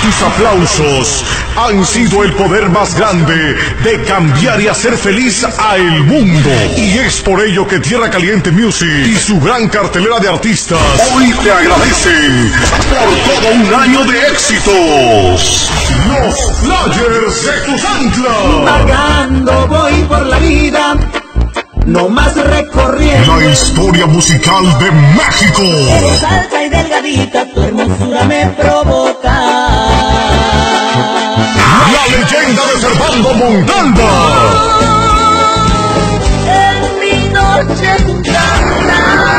Tus aplausos han sido el poder más grande de cambiar y hacer feliz a el mundo. Y es por ello que Tierra Caliente Music y su gran cartelera de artistas hoy te agradecen por todo un año de éxitos. Los Players de Tuzantla. Vagando voy por la vida, no más recorriendo. La historia musical de México. Eres alta y delgadita, tu hermosura me provoca. La leyenda de Servando Montalva. En mi noche Tuzantla.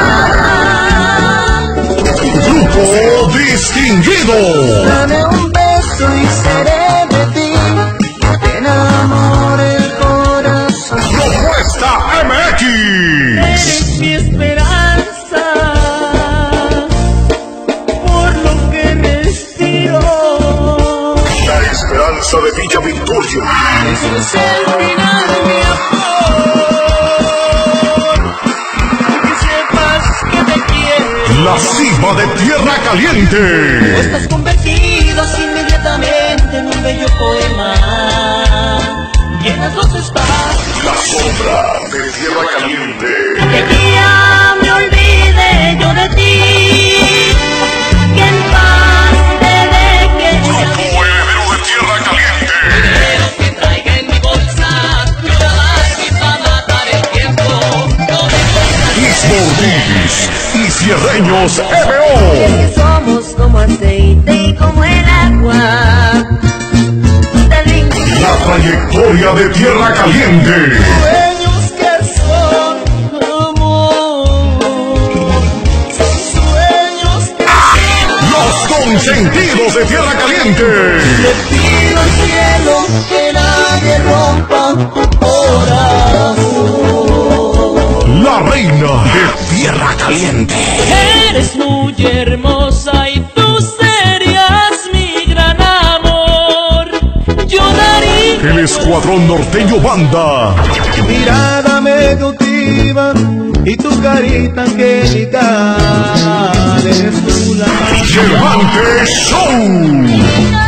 Grupo distinguido. Dame un beso y seré de ti, te enamore el corazón. Propuesta MX. Eres mi esperanza, por lo que respiro. La esperanza de Villa Victoria. Este es el final, mi amor. Que sepas que me quieres. La cima de Tierra Tú Caliente. estás convertido inmediatamente en un bello poema. Llenas los espacios. La sombra de Tierra Caliente. Que día me olvide yo de ti. Que en paz te deje. Grupo Heredero de Tierra Caliente. Pero que traiga en mi bolsa una Barbie para matar el tiempo. No me Ismo Ortiz y Cierreños Es MO. que somos como aceite y como el agua. Tan lindo. La trayectoria de Tierra Caliente. sueños que son amor. Sueños que son. Los consentidos de Tierra Caliente. Le pido al cielo que nadie rompa tu corazón. La reina de Tierra Caliente. Eres muy hermosa y tú serías mi gran amor. Yo daría El Escuadrón Norteño Banda. Mirada me cautiva y tu carita angelical eres tú la Cervantes Show.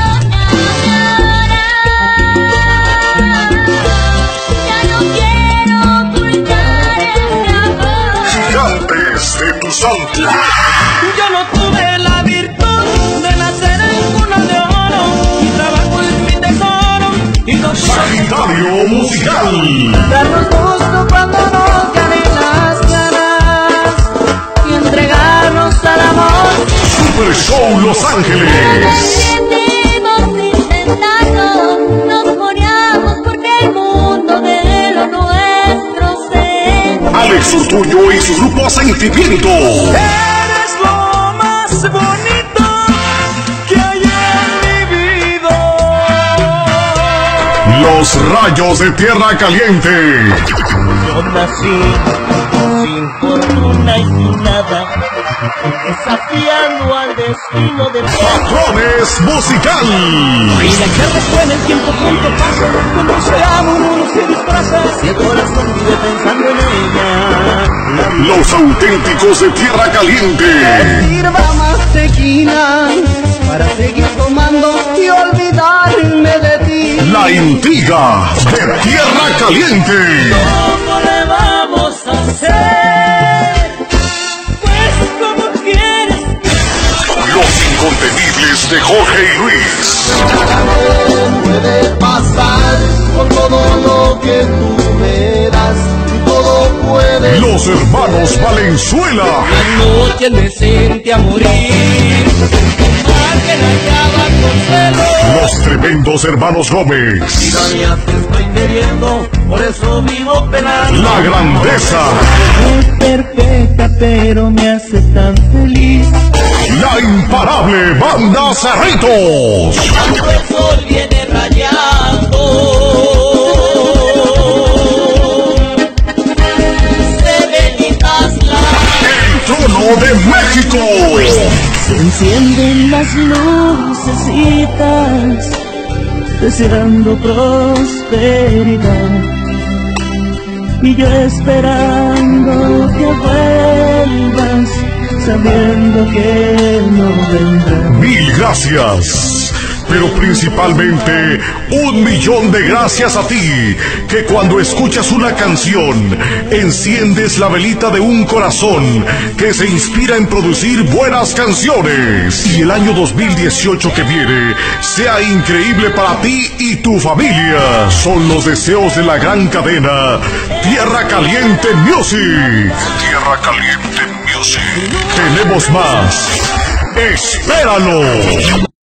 Ya no quiero ocultar el amor. Gigantes de Tuzantla. Yo no tuve la virtud de nacer en cuna de oro. Mi trabajo es mi tesoro y no puedo Sagitario Musical. darnos gusto cuando nos ganen las ganas y entregarnos al amor. Super Show Los Ángeles. Seguimos intentando, nos moríamos porque el mundo de lo nuestro se. Alex Ortuño y su grupo Sentimiento. Eres lo más bonito que hay en mi vida. Los Rayos de Tierra Caliente. Yo nací sin fortuna y sin nada, desafiando al destino del mundo. Patrones Musical. Y la que resuena el tiempo pronto pasa, cuando se ama uno se disfraza, y el corazón vive pensando en ella. Los auténticos de Tierra Caliente. Sirva más tequila para seguir tomando y olvidarme de ti. La intriga de Tierra Caliente. ¿Cómo le vamos a hacer? Pues como quieres. Los incontenibles de Jorge y Luis. Nada me puede pasar con todo lo que tú me das y todo puede. Los hermanos Valenzuela. La noche me sentí a morir, alguien hallaba consuelo. Los tremendos hermanos Gómez. Vida mía te estoy queriendo, por eso vivo penando. La grandeza. Es perfecta pero me hace tan feliz. La imparable Banda Cerritos. Cuando el sol viene rayando, se benitas El trono de México. se encienden las lucecitas, deseando prosperidad. Y yo esperando que vuelvas, sabiendo que no vendrás. Mil gracias. Pero principalmente 1.000.000 de gracias a ti, que cuando escuchas una canción, enciendes la velita de un corazón que se inspira en producir buenas canciones. Y el año 2018 que viene sea increíble para ti y tu familia. Son los deseos de la gran cadena Tierra Caliente Music. Tierra Caliente Music. Tenemos más. ¡Espéralo!